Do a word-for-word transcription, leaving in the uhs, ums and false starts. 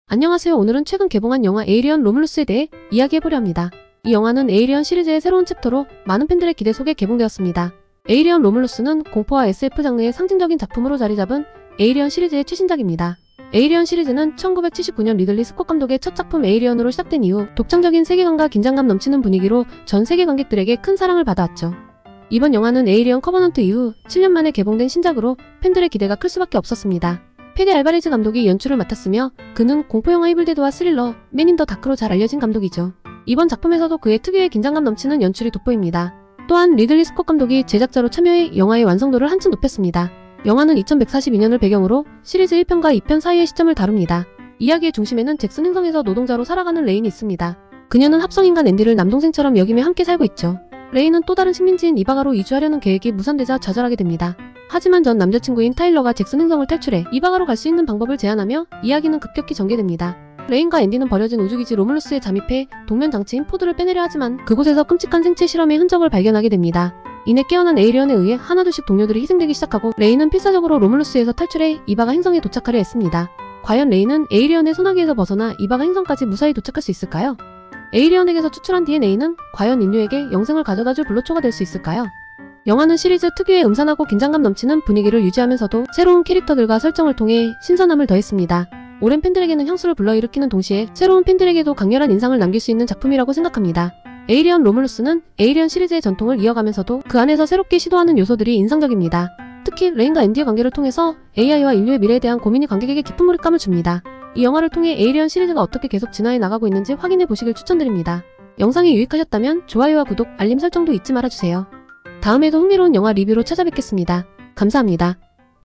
안녕하세요. 오늘은 최근 개봉한 영화 에이리언 로뮬루스에 대해 이야기해보려 합니다. 이 영화는 에이리언 시리즈의 새로운 챕터로 많은 팬들의 기대 속에 개봉되었습니다. 에이리언 로뮬루스는 공포와 에스에프 장르의 상징적인 작품으로 자리잡은 에이리언 시리즈의 최신작입니다. 에이리언 시리즈는 천구백칠십구 년 리들리 스콧 감독의 첫 작품 에이리언으로 시작된 이후 독창적인 세계관과 긴장감 넘치는 분위기로 전 세계 관객들에게 큰 사랑을 받아왔죠. 이번 영화는 에이리언 커버넌트 이후 칠 년 만에 개봉된 신작으로 팬들의 기대가 클 수밖에 없었습니다. 페데 알바레즈 감독이 연출을 맡았으며 그는 공포영화 이블데드와 스릴러, 맨 인 더 다크로 잘 알려진 감독이죠. 이번 작품에서도 그의 특유의 긴장감 넘치는 연출이 돋보입니다. 또한 리들리 스콧 감독이 제작자로 참여해 영화의 완성도를 한층 높였습니다. 영화는 이천백사십이 년을 배경으로 시리즈 일 편과 이 편 사이의 시점을 다룹니다. 이야기의 중심에는 잭슨 행성에서 노동자로 살아가는 레인이 있습니다. 그녀는 합성인간 앤디를 남동생처럼 여기며 함께 살고 있죠. 레인은 또 다른 식민지인 이바가로 이주하려는 계획이 무산되자 좌절하게 됩니다. 하지만 전 남자친구인 타일러가 잭슨 행성을 탈출해 이바가로 갈 수 있는 방법을 제안하며 이야기는 급격히 전개됩니다. 레인과 앤디는 버려진 우주기지 로뮬루스에 잠입해 동면 장치인 포드를 빼내려 하지만 그곳에서 끔찍한 생체 실험의 흔적을 발견하게 됩니다. 이내 깨어난 에이리언에 의해 하나둘씩 동료들이 희생되기 시작하고 레인은 필사적으로 로뮬루스에서 탈출해 이바가 행성에 도착하려 했습니다. 과연 레인은 에이리언의 소나기에서 벗어나 이바가 행성까지 무사히 도착할 수 있을까요? 에이리언에게서 추출한 디엔에이는 과연 인류에게 영생을 가져다줄 불로초가 될 수 있을까요? 영화는 시리즈 특유의 음산하고 긴장감 넘치는 분위기를 유지하면서도 새로운 캐릭터들과 설정을 통해 신선함을 더했습니다. 오랜 팬들에게는 향수를 불러일으키는 동시에 새로운 팬들에게도 강렬한 인상을 남길 수 있는 작품이라고 생각합니다. 에이리언 로뮬루스는 에이리언 시리즈의 전통을 이어가면서도 그 안에서 새롭게 시도하는 요소들이 인상적입니다. 특히 레인과 앤디의 관계를 통해서 에이아이와 인류의 미래에 대한 고민이 관객에게 깊은 몰입감을 줍니다. 이 영화를 통해 에이리언 시리즈가 어떻게 계속 진화해 나가고 있는지 확인해 보시길 추천드립니다. 영상이 유익하셨다면 좋아요와 구독, 알림 설정도 잊지 말아주세요. 다음에도 흥미로운 영화 리뷰로 찾아뵙겠습니다. 감사합니다.